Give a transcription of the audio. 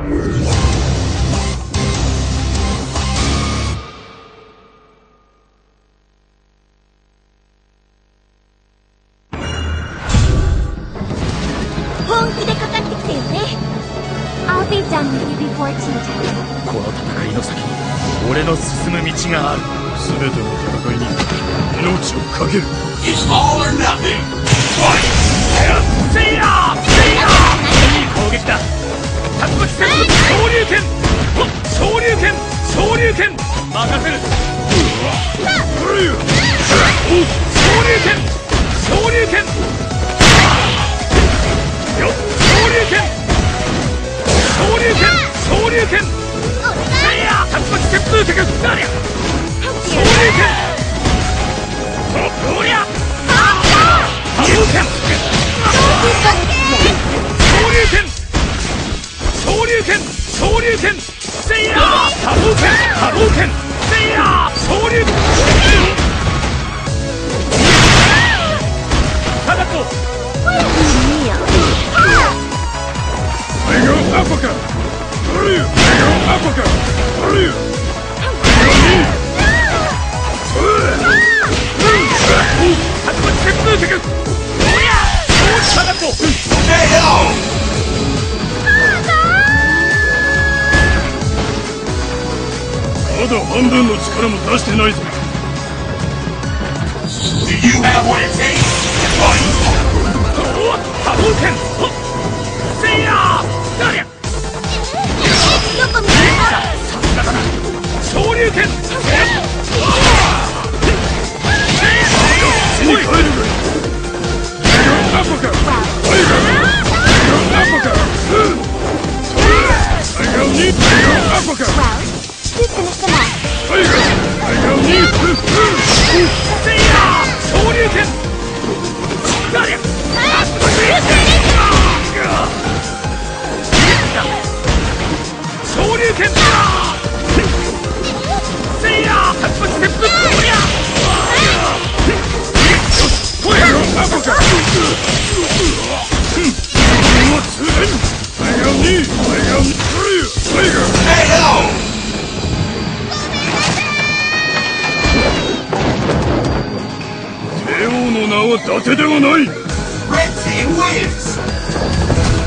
本気でかかってきてよね。I'll be done with you before tea time. この戦いの先に俺の進む道がある。全ての戦いに命を懸ける。 It's all or nothing. Fight! せいやいい攻撃だ。竜巻旋風昇竜拳。昇竜拳昇竜拳任せる。昇竜拳昇竜拳よっ昇竜拳昇竜拳昇竜拳せいや竜巻旋風脚なりゃ昇竜拳おりゃ波動拳昇竜拳昇竜拳昇竜拳せいや波動拳波動拳せいや昇竜拳タガコI go Africa! Hurry! I go Africa! Hurry! I go knee!竜巻旋風脚おりゃタガコ KO! まだ半分の力も出してないぞ。 Do you have what it takes? Fight! 波動拳せいやなりゃどこ見てるの？ さすがだな昇竜拳死に帰るがいいアポカアイガアポカアイガにアポカ Who's finished them off? アイガにせいや昇竜拳なりゃ昇竜拳せいや竜巻旋風おりゃこれアポカもう通電アイガにアイガにアイガ KO! 帝王の名は伊達ではない。 Red team wins!